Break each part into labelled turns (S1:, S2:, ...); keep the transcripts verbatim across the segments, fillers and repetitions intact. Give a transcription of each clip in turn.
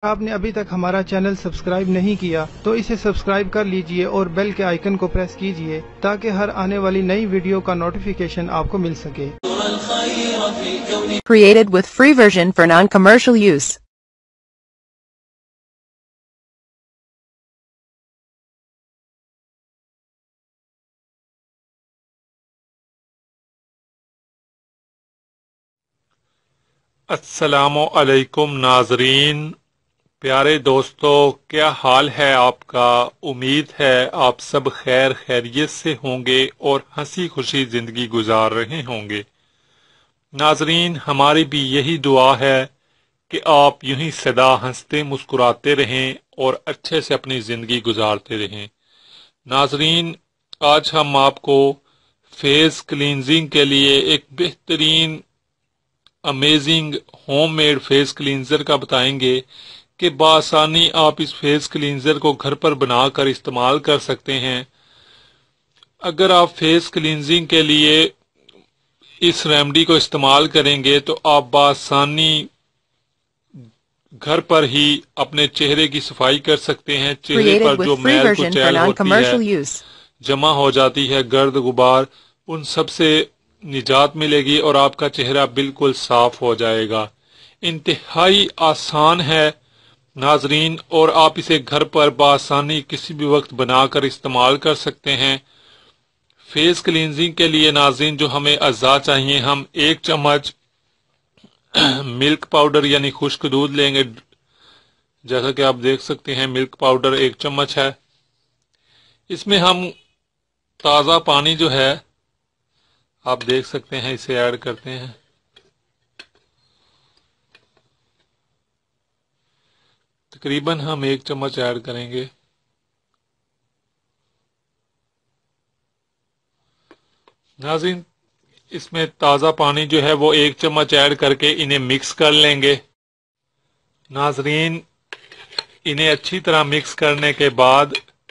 S1: آپ نے ابھی تک ہمارا چینل سبسکرائب نہیں کیا تو اسے سبسکرائب کر لیجئے اور بیل کے آئیکن کو پریس کیجئے تاکہ ہر آنے والی نئی ویڈیو کا نوٹیفیکیشن آپ کو مل سکے۔
S2: Created with free version for non-commercial use.
S3: السلام علیکم ناظرین، پیارے دوستو، کیا حال ہے آپ کا؟ امید ہے آپ سب خیر خیریت سے ہوں گے اور ہنسی خوشی زندگی گزار رہے ہوں گے۔ ناظرین، ہماری بھی یہی دعا ہے کہ آپ یوں ہی سدا ہنستے مسکراتے رہیں اور اچھے سے اپنی زندگی گزارتے رہیں۔ ناظرین، آج ہم آپ کو فیس کلینزنگ کے لیے ایک بہترین amazing home made face cleanser کا بتائیں گے کہ بآسانی آپ اس فیس کلینزر کو گھر پر بنا کر استعمال کر سکتے ہیں۔ اگر آپ فیس کلینزنگ کے لیے اس ریمڈی کو استعمال کریں گے تو آپ بآسانی گھر پر ہی اپنے چہرے کی صفائی کر سکتے ہیں۔ چہرے پر جو میل کچیل ہوتی ہے، جمع ہو جاتی ہے، گرد غبار، ان سب سے نجات ملے گی اور آپ کا چہرہ بالکل صاف ہو جائے گا۔ انتہائی آسان ہے ناظرین، اور آپ اسے گھر پر بآسانی کسی بھی وقت بنا کر استعمال کر سکتے ہیں۔ فیس کلینزنگ کے لیے ناظرین جو ہمیں اجزاء چاہیے، ہم ایک چمچ ملک پاؤڈر یعنی خشک دودھ لیں گے، جیسا کہ آپ دیکھ سکتے ہیں ملک پاؤڈر ایک چمچ ہے۔ اس میں ہم تازہ پانی جو ہے آپ دیکھ سکتے ہیں اسے ایڈ کرتے ہیں۔ تقریباً ہم ایک چمچ ایڈ کریں گے۔ ناظرین، اس میں تازہ پانی جو ہے وہ ایک چمچ ایڈ کر کے انہیں مکس کر لیں گے۔ ناظرین، انہیں اچھی طرح مکس کرنے کے بعد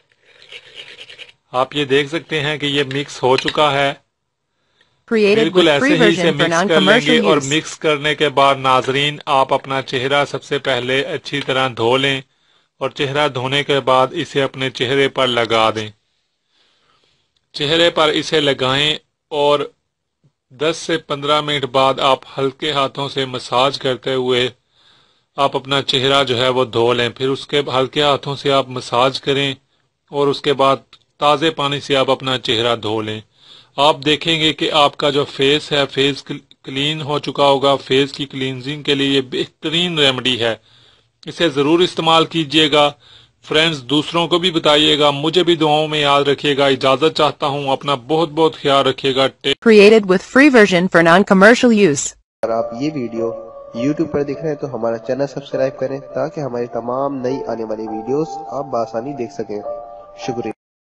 S3: آپ یہ دیکھ سکتے ہیں کہ یہ مکس ہو چکا ہے۔ بالکل ایسے ہی اسے مکس کر لیں گے، اور مکس کرنے کے بعد ناظرین آپ اپنا چہرہ سب سے پہلے اچھی طرح دھو لیں، اور چہرہ دھونے کے بعد اسے اپنے چہرے پر لگا دیں۔ چہرے پر اسے لگائیں اور دس سے پندرہ منٹ بعد آپ ہلکے ہاتھوں سے مساج کرتے ہوئے آپ اپنا چہرہ جو ہے وہ دھو لیں۔ پھر اس کے ہلکے ہاتھوں سے آپ مساج کریں اور اس کے بعد تازے پانی سے آپ اپنا چہرہ دھو لیں۔ آپ دیکھیں گے کہ آپ کا جو فیس ہے فیس کلین ہو چکا ہوگا۔ فیس کی کلینزنگ کے لیے یہ بہترین ریمیڈی ہے، اسے ضرور استعمال کیجئے گا۔ فرینڈز، دوسروں کو بھی بتائیے گا، مجھے بھی دعاؤں میں یاد رکھیے گا۔ اجازت چاہتا ہوں، اپنا بہت بہت خیال رکھیے گا۔
S2: Created with free version for non-commercial use.
S4: اگر آپ یہ ویڈیو یوٹیوب پر دیکھ رہے ہیں تو ہمارا چینل سبسکرائب کریں تاکہ ہماری تمام نئی آنے والی ویڈیوز آپ بآسانی دیکھ سکیں۔ شکریہ۔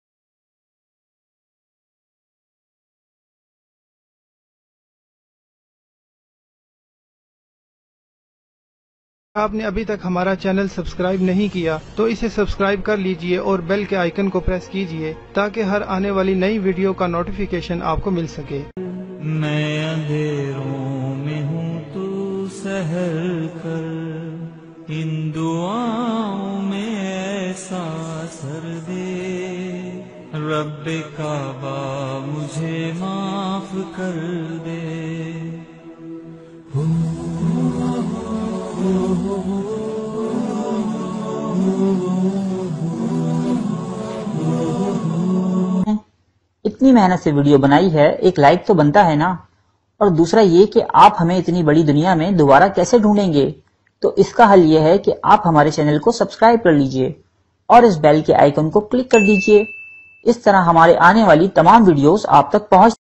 S1: آپ نے ابھی تک ہمارا چینل سبسکرائب نہیں کیا تو اسے سبسکرائب کر لیجئے اور بیل کے آئیکن کو پریس کیجئے تاکہ ہر آنے والی نئی ویڈیو کا نوٹیفیکیشن آپ کو مل سکے۔
S5: میں اندھیروں میں ہوں تو سحر کر، ان دعاؤں میں ایسا اثر دے، رب کعبہ مجھے معاف کر دے۔
S6: اتنی محنت سے ویڈیو بنائی ہے، ایک لائک تو بنتا ہے نا؟ اور دوسرا یہ کہ آپ ہمیں اتنی بڑی دنیا میں دوبارہ کیسے ڈھونڈیں گے؟ تو اس کا حل یہ ہے کہ آپ ہمارے چینل کو سبسکرائب کر لیجئے اور اس بیل کے آئیکن کو کلک کر دیجئے۔ اس طرح ہمارے آنے والی تمام ویڈیوز آپ تک پہنچ